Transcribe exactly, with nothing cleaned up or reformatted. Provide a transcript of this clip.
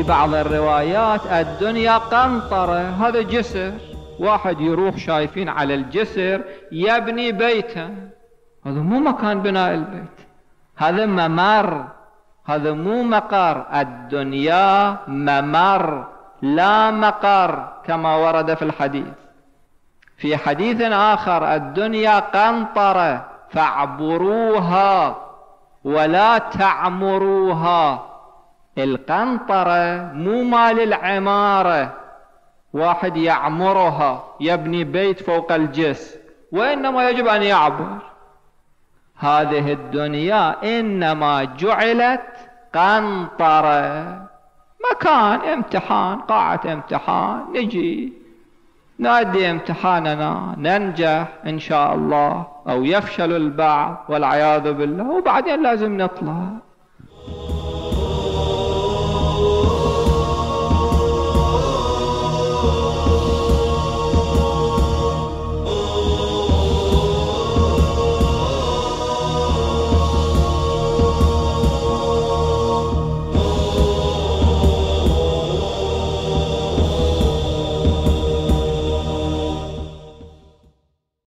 بعض الروايات الدنيا قنطرة، هذا جسر، واحد يروح شايفين على الجسر يبني بيتا، هذا مو مكان بناء البيت، هذا ممر، هذا مو مقر. الدنيا ممر لا مقر كما ورد في الحديث. في حديث آخر الدنيا قنطرة فاعبروها ولا تعمروها. القنطرة مو مال العمارة، واحد يعمرها يبني بيت فوق الجسر، وإنما يجب أن يعبر. هذه الدنيا إنما جعلت قنطرة، مكان امتحان، قاعة امتحان، نجي نؤدي امتحاننا ننجح إن شاء الله، أو يفشل البعض والعياذ بالله، وبعدين لازم نطلع.